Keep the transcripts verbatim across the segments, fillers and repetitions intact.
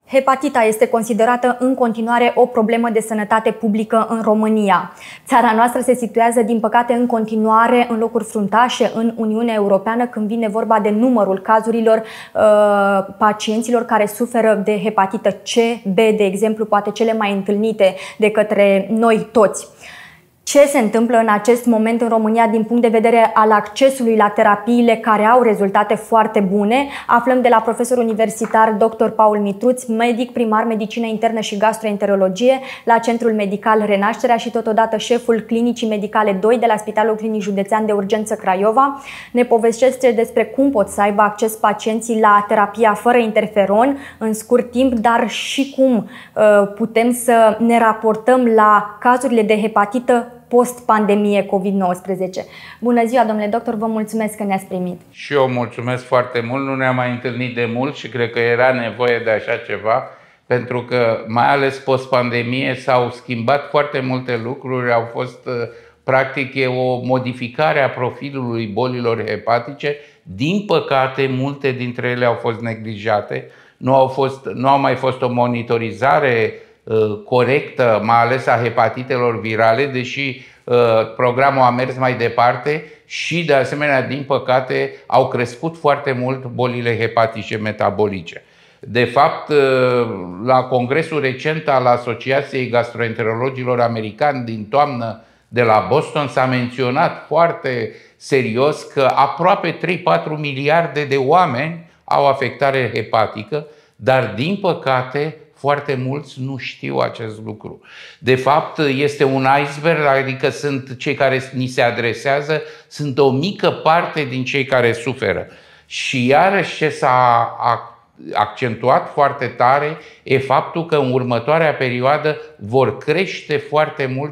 Hepatita este considerată în continuare o problemă de sănătate publică în România. Țara noastră se situează, din păcate, în continuare în locuri fruntașe în Uniunea Europeană când vine vorba de numărul cazurilor uh, pacienților care suferă de hepatită C, B, de exemplu, poate cele mai întâlnite de către noi toți. Ce se întâmplă în acest moment în România din punct de vedere al accesului la terapiile care au rezultate foarte bune? Aflăm de la profesor universitar doctor Paul Mitruț, medic primar medicină internă și gastroenterologie la Centrul Medical Renașterea și totodată șeful Clinicii Medicale doi de la Spitalul Clinic Județean de Urgență Craiova. Ne povestește despre cum pot să aibă acces pacienții la terapia fără interferon în scurt timp, dar și cum uh, putem să ne raportăm la cazurile de hepatită post-pandemie COVID nouăsprezece. Bună ziua, domnule doctor, vă mulțumesc că ne-ați primit. Și eu mulțumesc foarte mult, nu ne-am mai întâlnit de mult și cred că era nevoie de așa ceva, pentru că mai ales post-pandemie s-au schimbat foarte multe lucruri, au fost practic o modificare a profilului bolilor hepatice. Din păcate, multe dintre ele au fost neglijate, nu au, fost, nu au mai fost o monitorizare corectă, mai ales a hepatitelor virale, deși uh, programul a mers mai departe și, de asemenea, din păcate, au crescut foarte mult bolile hepatice metabolice. De fapt, uh, la congresul recent al Asociației Gastroenterologilor Americani din toamnă de la Boston s-a menționat foarte serios că aproape trei patru miliarde de oameni au afectare hepatică, dar, din păcate, foarte mulți nu știu acest lucru. De fapt, este un iceberg, adică sunt cei care ni se adresează, sunt o mică parte din cei care suferă. Și iarăși ce s-a accentuat foarte tare e faptul că în următoarea perioadă vor crește foarte mult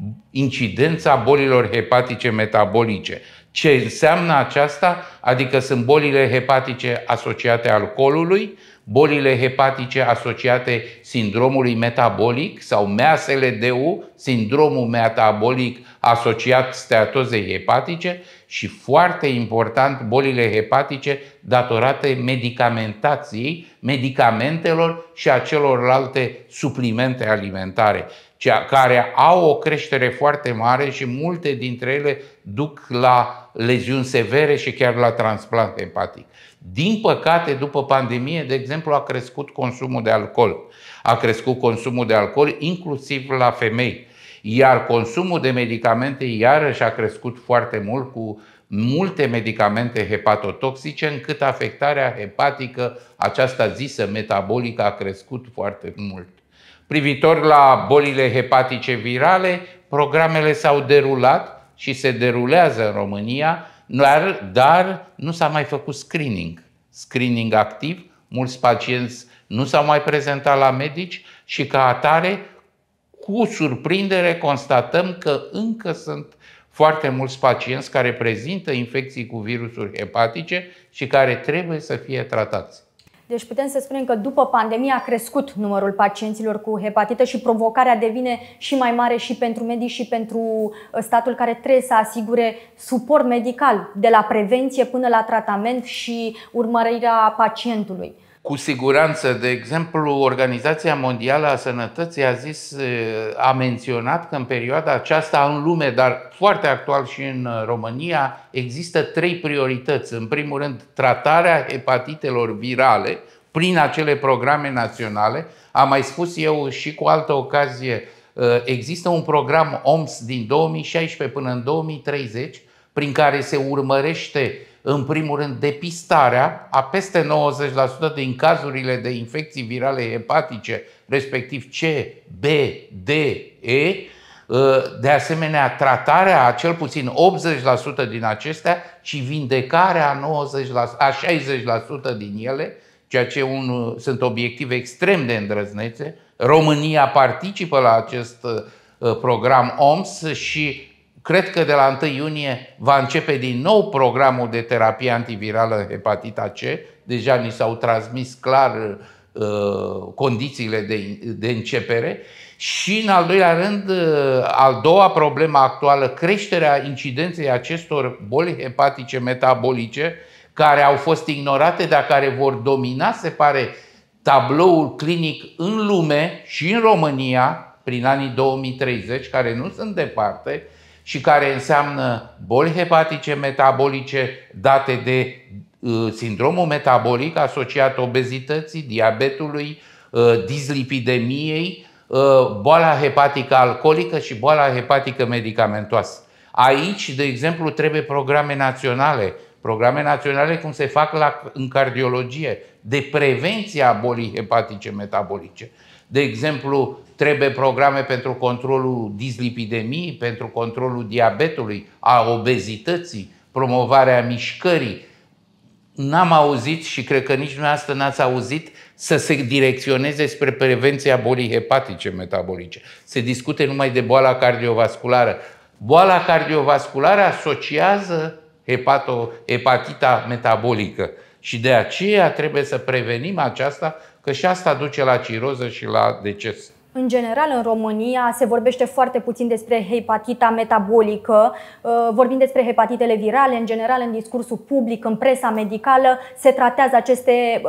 incidența bolilor hepatice metabolice. Ce înseamnă aceasta? Adică sunt bolile hepatice asociate alcoolului, bolile hepatice asociate sindromului metabolic sau M A S L D U, sindromul metabolic asociat steatozei hepatice și, foarte important, bolile hepatice datorate medicamentației, medicamentelor și a celorlalte suplimente alimentare, care au o creștere foarte mare și multe dintre ele duc la leziuni severe și chiar la transplant hepatic. Din păcate, după pandemie, de exemplu, a crescut consumul de alcool. A crescut consumul de alcool inclusiv la femei. Iar consumul de medicamente iarăși a crescut foarte mult, cu multe medicamente hepatotoxice, încât afectarea hepatică, aceasta zisă metabolică, a crescut foarte mult. Privitor la bolile hepatice virale, programele s-au derulat și se derulează în România, dar, dar nu s-a mai făcut screening. Screening activ, mulți pacienți nu s-au mai prezentat la medici și, ca atare, cu surprindere constatăm că încă sunt foarte mulți pacienți care prezintă infecții cu virusuri hepatice și care trebuie să fie tratați. Deci putem să spunem că după pandemie a crescut numărul pacienților cu hepatită și provocarea devine și mai mare și pentru medici și pentru statul, care trebuie să asigure suport medical de la prevenție până la tratament și urmărirea pacientului. Cu siguranță, de exemplu, Organizația Mondială a Sănătății a zis, a menționat că în perioada aceasta în lume, dar foarte actual și în România, există trei priorități. În primul rând, tratarea hepatitelor virale prin acele programe naționale. Am mai spus eu și cu altă ocazie, există un program O M S din două mii șaisprezece până în două mii treizeci, prin care se urmărește în primul rând depistarea a peste nouăzeci la sută din cazurile de infecții virale hepatice, respectiv C, B, D, E, de asemenea tratarea a cel puțin optzeci la sută din acestea și vindecarea a, nouăzeci la sută, a șaizeci la sută din ele, ceea ce un, sunt obiective extrem de îndrăznețe. România participă la acest program O M S și cred că de la întâi iunie va începe din nou programul de terapie antivirală hepatita C. Deja ni s-au transmis clar uh, condițiile de, de începere. Și, în al doilea rând, uh, al doua problemă actuală, creșterea incidenței acestor boli hepatice metabolice, care au fost ignorate, dar care vor domina, se pare, tabloul clinic în lume și în România prin anii două mii treizeci, care nu sunt departe și care înseamnă boli hepatice metabolice date de uh, sindromul metabolic asociat obezității, diabetului, uh, dislipidemiei, uh, boala hepatică alcoolică și boala hepatică medicamentoasă. Aici, de exemplu, trebuie programe naționale, programe naționale cum se fac la, în cardiologie, de prevenție a bolii hepatice metabolice. De exemplu, trebuie programe pentru controlul dislipidemiei, pentru controlul diabetului, a obezității, promovarea mișcării. N-am auzit și cred că nici dumneavoastră n-ați auzit să se direcționeze spre prevenția bolii hepatice metabolice. Se discute numai de boala cardiovasculară. Boala cardiovasculară asociază hepato, hepatita metabolică și de aceea trebuie să prevenim aceasta, că și asta duce la ciroză și la deces. În general, în România se vorbește foarte puțin despre hepatita metabolică. Vorbim despre hepatitele virale, în general, în discursul public, în presa medicală, se tratează aceste,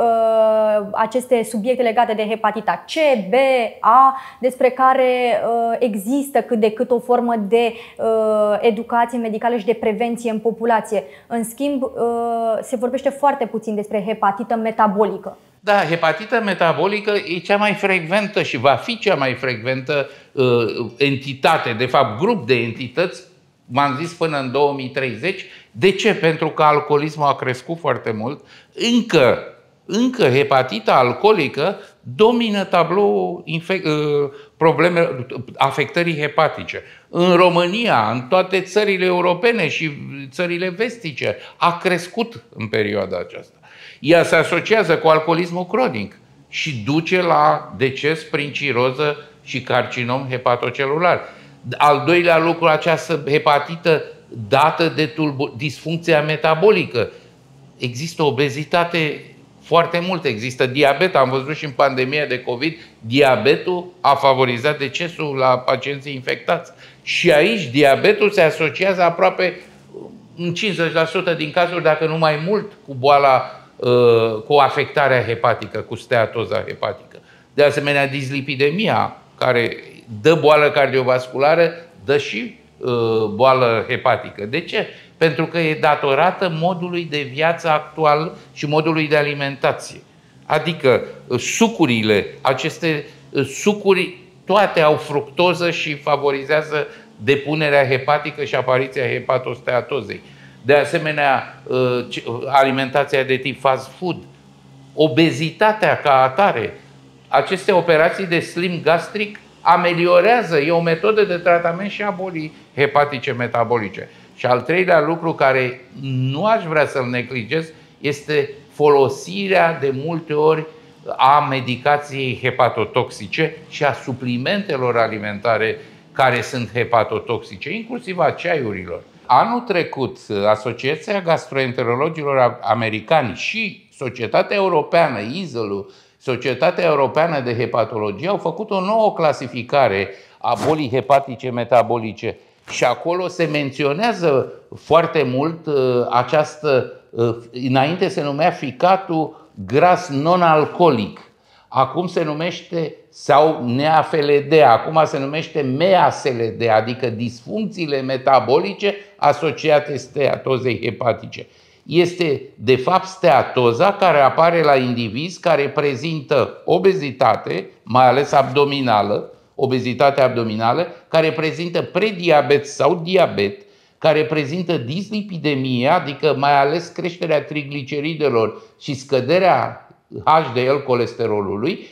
aceste subiecte legate de hepatita C, B, A, despre care există cât de cât o formă de educație medicală și de prevenție în populație. În schimb, se vorbește foarte puțin despre hepatită metabolică. Da, hepatita metabolică e cea mai frecventă și va fi cea mai frecventă uh, entitate, de fapt grup de entități, v-am zis până în două mii treizeci. De ce? Pentru că alcoolismul a crescut foarte mult. Încă, încă hepatita alcoolică domină tabloul infec- uh, probleme, afectării hepatice. În România, în toate țările europene și țările vestice, a crescut în perioada aceasta. Ea se asociază cu alcoolismul cronic și duce la deces prin ciroză și carcinom hepatocelular. Al doilea lucru, această hepatită dată de disfuncția metabolică. Există obezitate foarte mult, există diabet. Am văzut și în pandemia de COVID, diabetul a favorizat decesul la pacienții infectați. Și aici diabetul se asociază aproape în cincizeci la sută din cazuri, dacă nu mai mult, cu boala cu afectarea hepatică, cu steatoza hepatică. De asemenea, dislipidemia, care dă boală cardiovasculară, dă și uh, boală hepatică. De ce? Pentru că e datorată modului de viață actual și modului de alimentație. Adică sucurile, aceste sucuri, toate au fructoză și favorizează depunerea hepatică și apariția hepatosteatozei. De asemenea, alimentația de tip fast food, obezitatea ca atare. Aceste operații de slim gastric ameliorează, e o metodă de tratament și a bolii hepatice metabolice. Și al treilea lucru care nu aș vrea să-l neglijez este folosirea de multe ori a medicației hepatotoxice și a suplimentelor alimentare care sunt hepatotoxice, inclusiv a ceaiurilor. Anul trecut, Asociația Gastroenterologilor Americani și Societatea Europeană, I Z L-ul, Societatea Europeană de Hepatologie, au făcut o nouă clasificare a bolii hepatice metabolice și acolo se menționează foarte mult această, înainte se numea ficatul gras non-alcoolic, acum se numește, sau N A F L D, acum se numește M A S L D, adică disfuncțiile metabolice asociate steatozei hepatice. Este, de fapt, steatoza care apare la indivizi care prezintă obezitate, mai ales abdominală, obezitate abdominală, care prezintă prediabet sau diabet, care prezintă dislipidemie, adică mai ales creșterea trigliceridelor și scăderea H D L colesterolului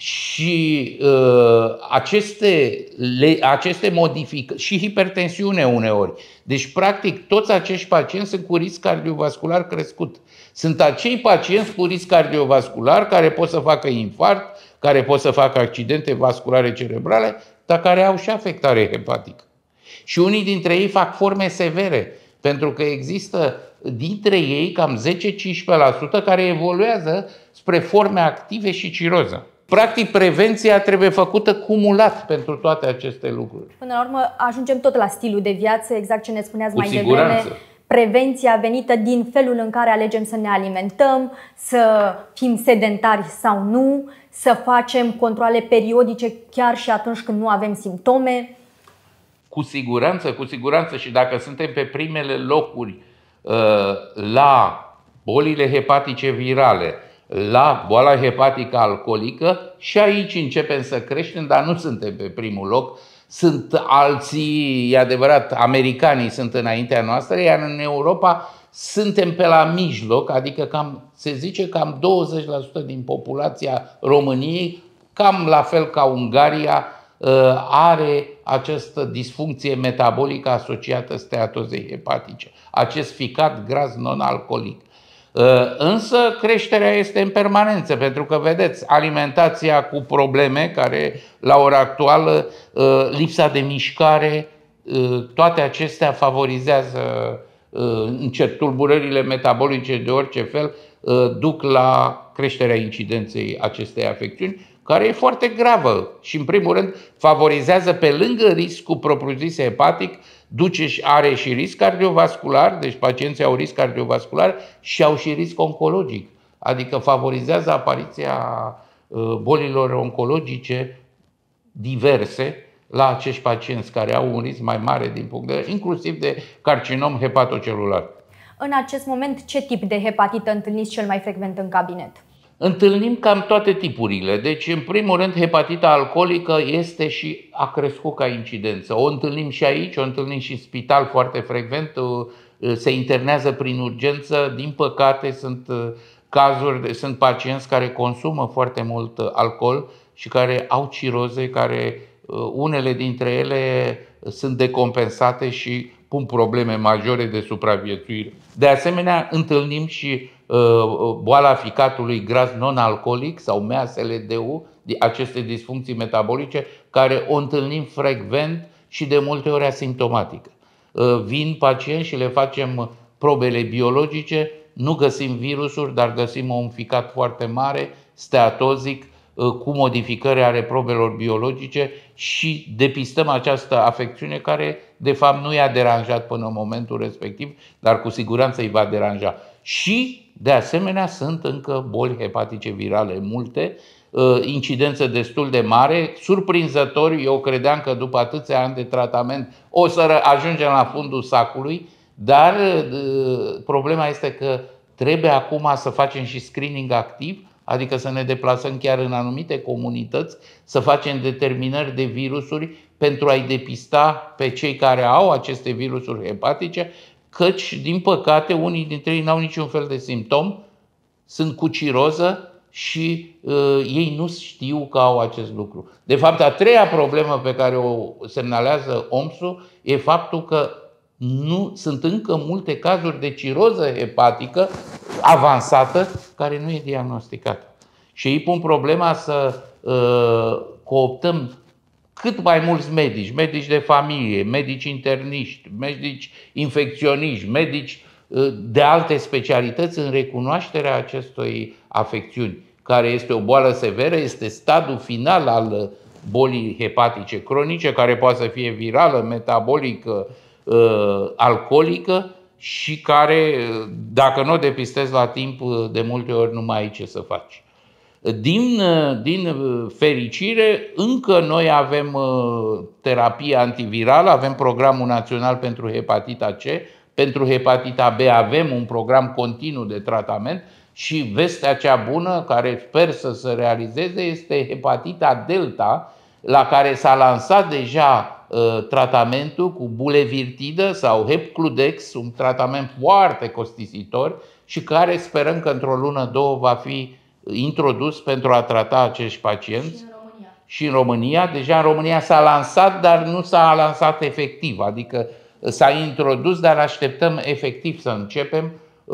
și uh, aceste, le, aceste modificări și hipertensiune uneori. Deci, practic, toți acești pacienți sunt cu risc cardiovascular crescut. Sunt acei pacienți cu risc cardiovascular care pot să facă infarct, care pot să facă accidente vasculare cerebrale, dar care au și afectare hepatică. Și unii dintre ei fac forme severe, pentru că există dintre ei cam zece la cincisprezece la sută care evoluează spre forme active și ciroză. Practic, prevenția trebuie făcută cumulat pentru toate aceste lucruri. Până la urmă, ajungem tot la stilul de viață, exact ce ne spuneați Cu mai siguranță. devreme. prevenția venită din felul în care alegem să ne alimentăm, să fim sedentari sau nu, să facem controale periodice chiar și atunci când nu avem simptome? Cu siguranță, cu siguranță, și dacă suntem pe primele locuri la bolile hepatice virale, la boala hepatică alcoolică, și aici începem să creștem, dar nu suntem pe primul loc. Sunt alții, e adevărat, americanii sunt înaintea noastră, iar în Europa suntem pe la mijloc, adică cam, se zice cam douăzeci la sută din populația României, cam la fel ca Ungaria, are această disfuncție metabolică asociată steatozei hepatice, acest ficat gras non-alcoolic. Însă creșterea este în permanență, pentru că, vedeți, alimentația cu probleme, care la ora actuală, lipsa de mișcare, toate acestea favorizează încet tulburările metabolice de orice fel, duc la creșterea incidenței acestei afecțiuni, care e foarte gravă și, în primul rând, favorizează, pe lângă riscul propriu-zis hepatic, duce și are și risc cardiovascular, deci pacienții au risc cardiovascular și au și risc oncologic, adică favorizează apariția bolilor oncologice diverse la acești pacienți care au un risc mai mare din punct de vedere, inclusiv de carcinom hepatocelular. În acest moment, ce tip de hepatită întâlniți cel mai frecvent în cabinet? Întâlnim cam toate tipurile. Deci, în primul rând, hepatita alcoolică este și a crescut ca incidență. O întâlnim și aici, o întâlnim și în spital foarte frecvent, se internează prin urgență. Din păcate, sunt cazuri, sunt pacienți care consumă foarte mult alcool și care au ciroze, care unele dintre ele sunt decompensate și pun probleme majore de supraviețuire. De asemenea, întâlnim și boala ficatului gras non-alcoolic sau M A S L D U, aceste disfuncții metabolice, care o întâlnim frecvent și de multe ori asimptomatică. Vin pacienți și le facem probele biologice, nu găsim virusuri, dar găsim un ficat foarte mare, steatozic, cu modificări ale probelor biologice și depistăm această afecțiune care, de fapt, nu i-a deranjat până în momentul respectiv, dar cu siguranță îi va deranja. Și, de asemenea, sunt încă boli hepatice virale multe, incidență destul de mare. Surprinzător, eu credeam că după atâția ani de tratament o să ajungem la fundul sacului, dar problema este că trebuie acum să facem și screening activ, adică să ne deplasăm chiar în anumite comunități, să facem determinări de virusuri pentru a-i depista pe cei care au aceste virusuri hepatice, căci, din păcate, unii dintre ei n-au niciun fel de simptom, sunt cu ciroză și uh, ei nu știu că au acest lucru. De fapt, a treia problemă pe care o semnalează O M S-ul e faptul că nu sunt încă multe cazuri de ciroză hepatică avansată care nu e diagnosticată. Și ei pun problema să uh, cooptăm cât mai mulți medici, medici de familie, medici interniști, medici infecționiști, medici uh, de alte specialități în recunoașterea acestei afecțiuni, care este o boală severă, este stadiul final al bolii hepatice cronice, care poate să fie virală, metabolică, uh, alcoolică, și care, dacă nu o depistezi la timp, de multe ori nu mai ai ce să faci. Din, din fericire, încă noi avem terapie antivirală, avem programul național pentru hepatita C, pentru hepatita B avem un program continuu de tratament și vestea cea bună, care sper să se realizeze, este hepatita delta, la care s-a lansat deja tratamentul cu bulevirtidă sau Hepcludex, un tratament foarte costisitor și care sperăm că într-o lună, două va fi introdus pentru a trata acești pacienți. Și în România. Și în România. Deja în România s-a lansat, dar nu s-a lansat efectiv, adică s-a introdus, dar așteptăm efectiv să începem.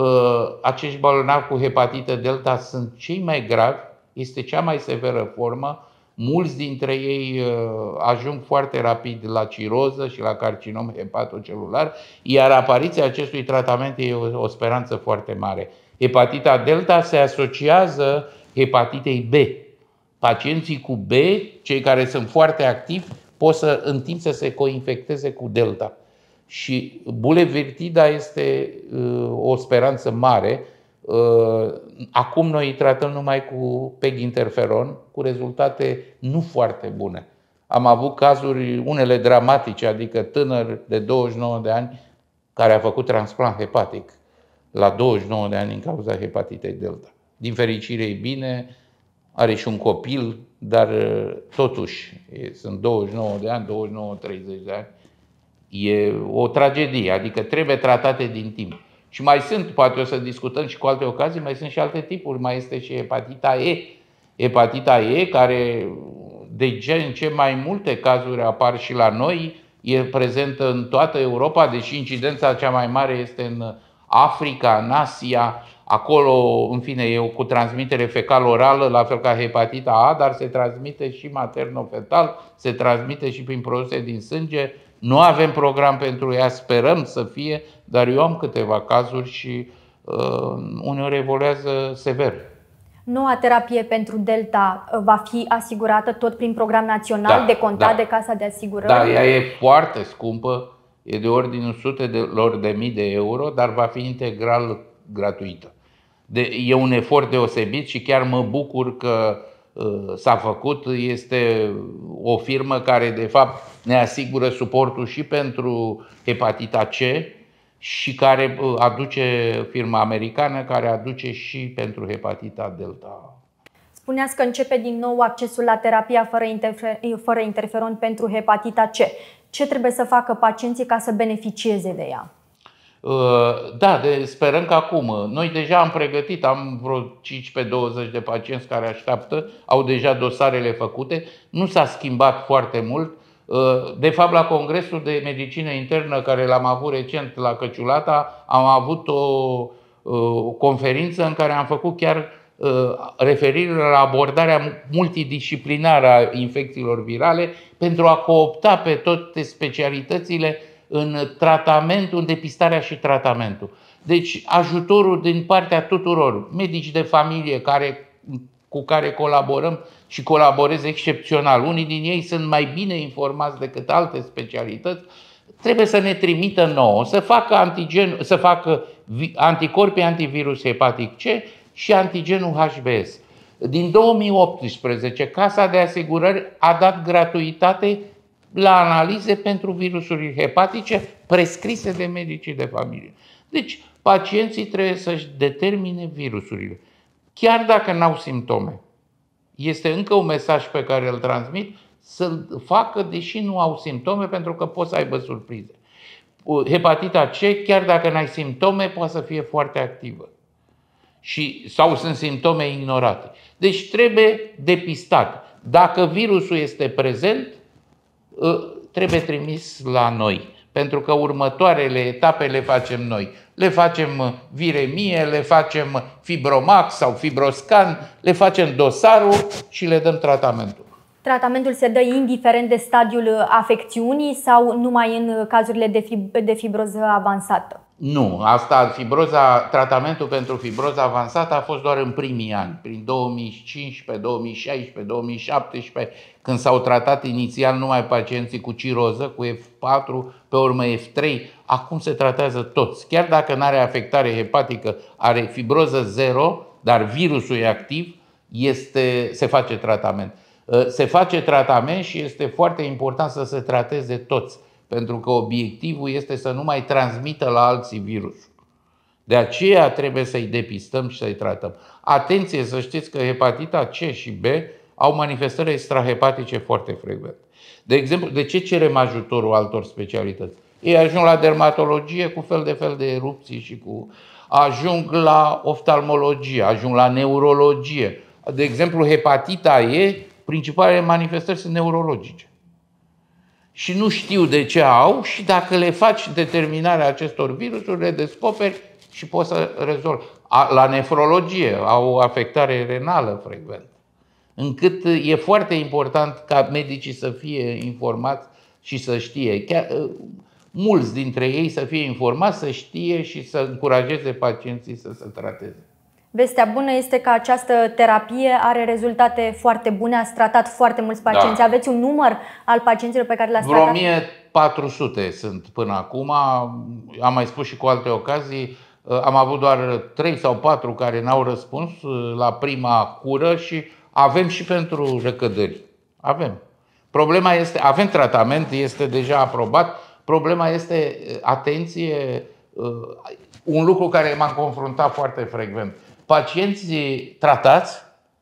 Acești bolnavi cu hepatită delta sunt cei mai gravi, este cea mai severă formă. Mulți dintre ei ajung foarte rapid la ciroză și la carcinom hepatocelular, iar apariția acestui tratament e o speranță foarte mare. Hepatita delta se asociază hepatitei B. Pacienții cu B, cei care sunt foarte activi, pot să, în timp să se coinfecteze cu delta. Și bulevirtida este uh, o speranță mare. Uh, acum noi îi tratăm numai cu peginterferon, cu rezultate nu foarte bune. Am avut cazuri, unele dramatice, adică tânăr de douăzeci și nouă de ani care a făcut transplant hepatic la douăzeci și nouă de ani din cauza hepatitei delta. Din fericire e bine, are și un copil, dar totuși sunt douăzeci și nouă de ani, douăzeci și nouă treizeci de ani. E o tragedie, adică trebuie tratate din timp. Și mai sunt, poate o să discutăm și cu alte ocazii, mai sunt și alte tipuri, mai este și hepatita E. Hepatita E, care de ce în ce mai multe cazuri apar și la noi, e prezentă în toată Europa, deși incidența cea mai mare este în Africa, în Asia, acolo, în fine, e cu transmitere fecal-orală, la fel ca hepatita A, dar se transmite și materno-fetal, se transmite și prin produse din sânge. Nu avem program pentru ea, sperăm să fie, dar eu am câteva cazuri și uh, uneori evoluează sever. Noua terapie pentru delta va fi asigurată tot prin program național, da, decontat da. de Casa de Asigurări? Da, ea e foarte scumpă, e de ordinul sute de, lor de mii de euro, dar va fi integral gratuită. De, e un efort deosebit și chiar mă bucur că uh, s-a făcut. Este o firmă care de fapt ne asigură suportul și pentru hepatita C și care aduce, firma americană, care aduce și pentru hepatita delta. Spuneați că începe din nou accesul la terapia fără, interfer fără interferon pentru hepatita C. Ce trebuie să facă pacienții ca să beneficieze de ea? Da, de, sperăm că acum. Noi deja am pregătit, am vreo cincisprezece douăzeci de pacienți care așteaptă, au deja dosarele făcute. Nu s-a schimbat foarte mult. De fapt, la Congresul de Medicină Internă, care l-am avut recent la Căciulata, am avut o, o conferință în care am făcut chiar referire la abordarea multidisciplinară a infecțiilor virale pentru a coopta pe toate specialitățile în tratamentul, în depistarea și tratamentul. Deci ajutorul din partea tuturor, medici de familie care, cu care colaborăm și colaborez excepțional. Unii din ei sunt mai bine informați decât alte specialități. Trebuie să ne trimită nouă, să facă, antigen, să facă anticorpii antivirus hepatic C și antigenul H B S. Din două mii optsprezece, Casa de Asigurări a dat gratuitate la analize pentru virusuri hepatice prescrise de medicii de familie. Deci, pacienții trebuie să-și determine virusurile, chiar dacă n-au simptome. Este încă un mesaj pe care îl transmit, să-l facă deși nu au simptome, pentru că pot să aibă surprize. Hepatita C, chiar dacă n-ai simptome, poate să fie foarte activă. Și, sau sunt simptome ignorate. Deci trebuie depistat. Dacă virusul este prezent, trebuie trimis la noi, pentru că următoarele etape le facem noi. Le facem viremie, le facem fibromax sau fibroscan, le facem dosarul și le dăm tratamentul. Tratamentul se dă indiferent de stadiul afecțiunii sau numai în cazurile de, fib de fibroză avansată? Nu, asta, fibroza, tratamentul pentru fibroză avansată a fost doar în primii ani, prin două mii cincisprezece, două mii șaisprezece, două mii șaptesprezece, când s-au tratat inițial numai pacienții cu ciroză, cu F patru, pe urmă F trei, acum se tratează toți. Chiar dacă nu are afectare hepatică, are fibroză zero, dar virusul e activ, este, se face tratament. Se face tratament și este foarte important să se trateze toți, pentru că obiectivul este să nu mai transmită la alții virusul. De aceea trebuie să-i depistăm și să-i tratăm. Atenție, să știți că hepatita C și B au manifestări extrahepatice foarte frecvente. De exemplu, de ce cerem ajutorul altor specialități? Ei ajung la dermatologie cu fel de fel de erupții și cu... ajung la oftalmologie, ajung la neurologie. De exemplu, hepatita E, principalele manifestări sunt neurologice. Și nu știu de ce au și dacă le faci determinarea acestor virusuri, le descoperi și poți să rezolvi. La nefrologie au o afectare renală frecventă. Încât e foarte important ca medicii să fie informați și să știe. Chiar, mulți dintre ei să fie informați, să știe și să încurajeze pacienții să se trateze. Vestea bună este că această terapie are rezultate foarte bune, ați tratat foarte mulți pacienți. Da. Aveți un număr al pacienților pe care le-ați tratat? Vreo o mie patru sute sunt până acum, am mai spus și cu alte ocazii, am avut doar trei sau patru care n-au răspuns la prima cură și avem și pentru recădări. Avem. Problema este, avem tratament, este deja aprobat, problema este, atenție, un lucru care m-am confruntat foarte frecvent. Pacienții tratați,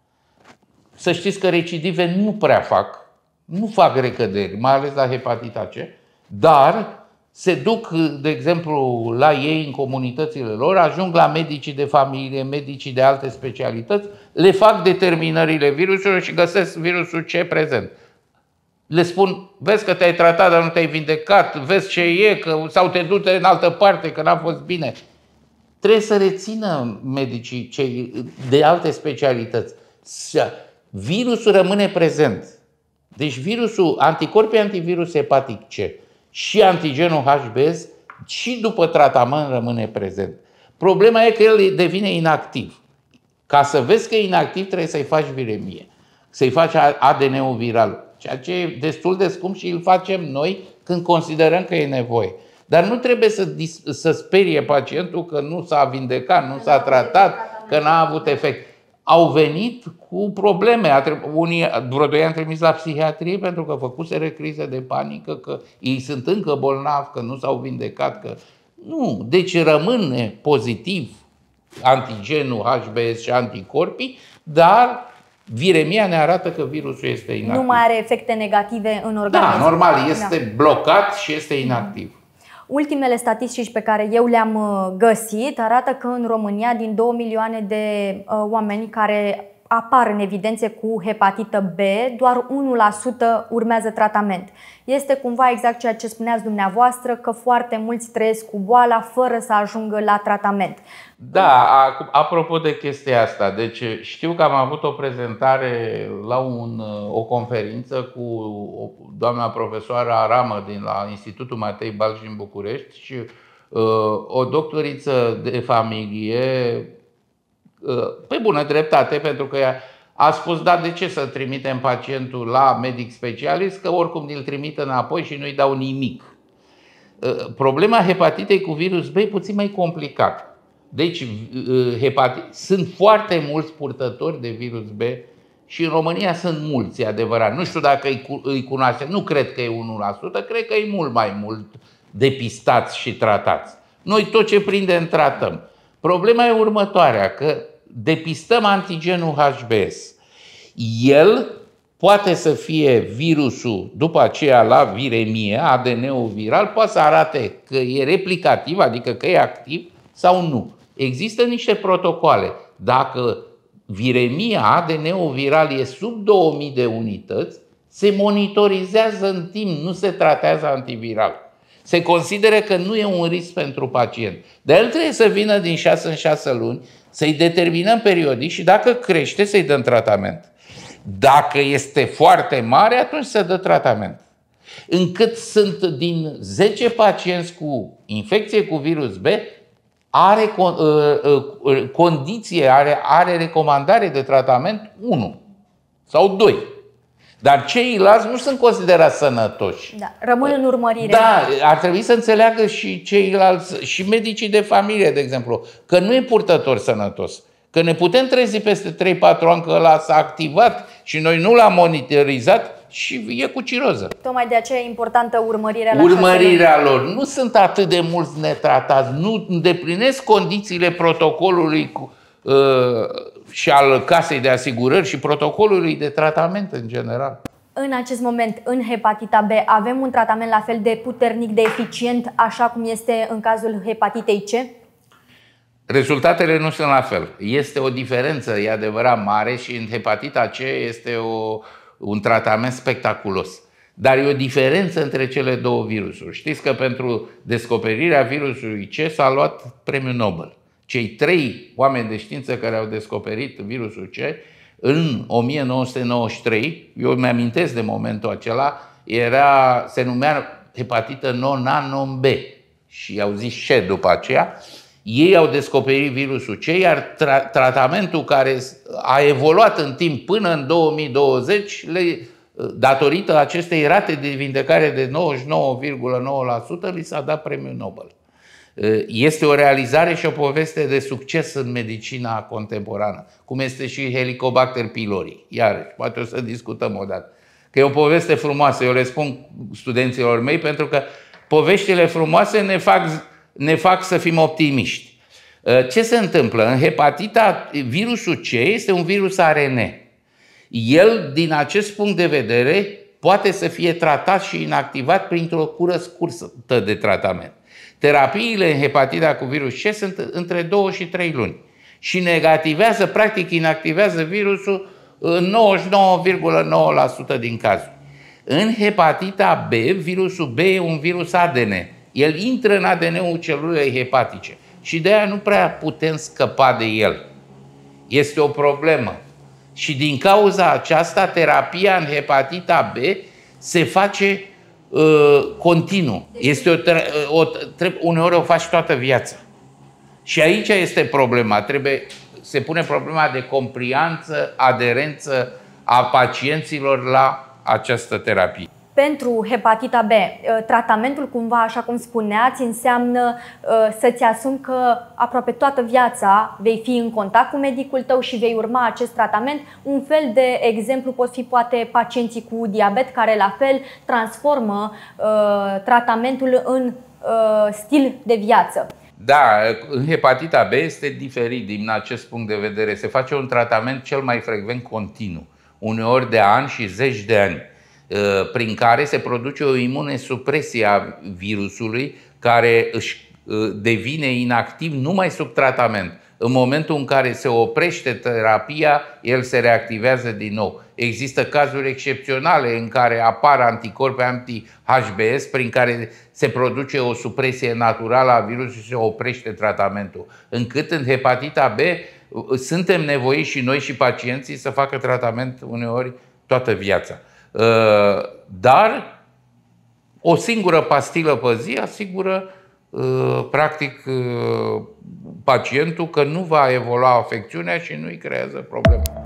să știți că recidive nu prea fac, nu fac recăderi, mai ales la hepatita C, dar se duc, de exemplu, la ei în comunitățile lor, ajung la medicii de familie, medicii de alte specialități, le fac determinările virusului și găsesc virusul C prezent. Le spun, vezi că te-ai tratat, dar nu te-ai vindecat, vezi ce e, că, sau te duci în altă parte, că n-a fost bine. Trebuie să rețină medicii cei de alte specialități. Virusul rămâne prezent. Deci virusul, anticorpii antivirus hepatic C și antigenul H B S și după tratament rămâne prezent. Problema e că el devine inactiv. Ca să vezi că e inactiv trebuie să-i faci viremie, să-i faci A D N-ul viral, ceea ce e destul de scump și îl facem noi când considerăm că e nevoie. Dar nu trebuie să, să sperie pacientul că nu s-a vindecat, nu s-a tratat, că n-a avut efect. Au venit cu probleme. Unii, vreo doi ani trimis la psihiatrie pentru că făcuseră crize de panică, că ei sunt încă bolnavi, că nu s-au vindecat. Că... Nu. Deci rămâne pozitiv antigenul H B S și anticorpii, dar viremia ne arată că virusul este inactiv. Nu mai are efecte negative în organism. Da, normal, este da. blocat și este inactiv. Ultimele statistici pe care eu le-am găsit arată că în România, din două milioane de oameni care apar în evidențe cu hepatită B, doar unu la sută urmează tratament. Este cumva exact ceea ce spuneați dumneavoastră, că foarte mulți trăiesc cu boala fără să ajungă la tratament. Da, apropo de chestia asta, deci știu că am avut o prezentare la un, o conferință cu doamna profesoară Aramă din la Institutul Matei Balș din București și uh, o doctoriță de familie, uh, pe bună dreptate, pentru că ea a spus, da, de ce să trimitem pacientul la medic specialist, că oricum îl trimit înapoi și nu-i dau nimic. Uh, problema hepatitei cu virus B e puțin mai complicat. Deci, hepatit... sunt foarte mulți purtători de virus B și în România sunt mulți, e adevărat. Nu știu dacă îi cunoaște, nu cred că e unu la sută, cred că e mult mai mult depistați și tratați. Noi tot ce prindem tratăm. Problema e următoarea, că depistăm antigenul H B S. El poate să fie virusul, după aceea la viremie, A D N-ul viral, poate să arate că e replicativ, adică că e activ sau nu. Există niște protocoale. Dacă viremia, A D N-ul viral e sub două mii de unități, se monitorizează în timp, nu se tratează antiviral. Se consideră că nu e un risc pentru pacient. Dar el trebuie să vină din șase în șase luni, să-i determinăm periodic și dacă crește, să-i dăm tratament. Dacă este foarte mare, atunci se dă tratament. Încât sunt din zece pacienți cu infecție cu virus B, are condiție, are, are recomandare de tratament unu sau doi. Dar ceilalți nu sunt considerați sănătoși. Da, rămân în urmărire. Da, ar trebui să înțeleagă și ceilalți, și medicii de familie, de exemplu, că nu e purtător sănătos. Că ne putem trezi peste trei patru ani că ăla s-a activat și noi nu l-am monitorizat și e cu ciroză. Tocmai de aceea e importantă urmărirea la Urmărirea lor. Nu sunt atât de mulți netratați, nu îndeplinesc condițiile protocolului cu, uh, și al casei de asigurări și protocolului de tratament în general. În acest moment, în hepatita B, avem un tratament la fel de puternic, de eficient, așa cum este în cazul hepatitei C? Rezultatele nu sunt la fel. Este o diferență, e adevărat, mare și în hepatita C este o, un tratament spectaculos. Dar e o diferență între cele două virusuri. Știți că pentru descoperirea virusului C s-a luat premiul Nobel. Cei trei oameni de știință care au descoperit virusul C în o mie nouă sute nouăzeci și trei, eu mi-amintesc de momentul acela, era, se numea hepatită non-A, non-B și i-au zis C după aceea. Ei au descoperit virusul C, iar tra tratamentul care a evoluat în timp până în două mii douăzeci le datorită acestei rate de vindecare de nouăzeci și nouă virgulă nouă la sută, li s-a dat premiul Nobel. Este o realizare și o poveste de succes în medicina contemporană, cum este și Helicobacter pylori. Iarăși, poate o să discutăm odată. Că e o poveste frumoasă, eu le spun studenților mei, pentru că poveștile frumoase ne fac, ne fac să fim optimiști. Ce se întâmplă? În hepatita, virusul C este un virus A R N. El, din acest punct de vedere, poate să fie tratat și inactivat printr-o cură scurtă de tratament. Terapiile în hepatita cu virus C sunt între două și trei luni și negativează, practic inactivează virusul în nouăzeci și nouă virgulă nouă la sută din cazuri. În hepatita B, virusul B e un virus A D N. El intră în A D N-ul celulei hepatice și de aia nu prea putem scăpa de el. Este o problemă. Și din cauza aceasta, terapia în hepatita B se face uh, continuu. Este o, o, trebuie, uneori o faci toată viața. Și aici este problema. Trebuie, se pune problema de complianță, aderență a pacienților la această terapie. Pentru hepatita B, tratamentul, cumva, așa cum spuneați, înseamnă să-ți asumi că aproape toată viața vei fi în contact cu medicul tău și vei urma acest tratament. Un fel de exemplu pot fi poate pacienții cu diabet, care la fel transformă uh, tratamentul în uh, stil de viață. Da, în hepatita B este diferit din acest punct de vedere. Se face un tratament cel mai frecvent continuu, uneori de ani și zeci de ani, prin care se produce o imunosupresie a virusului care își devine inactiv numai sub tratament. În momentul în care se oprește terapia, el se reactivează din nou. Există cazuri excepționale în care apar anticorpi anti-H B S prin care se produce o supresie naturală a virusului și se oprește tratamentul. Încât în hepatita B suntem nevoiți și noi și pacienții să facă tratament uneori toată viața. Dar o singură pastilă pe zi asigură practic pacientul că nu va evolua afecțiunea și nu îi creează probleme.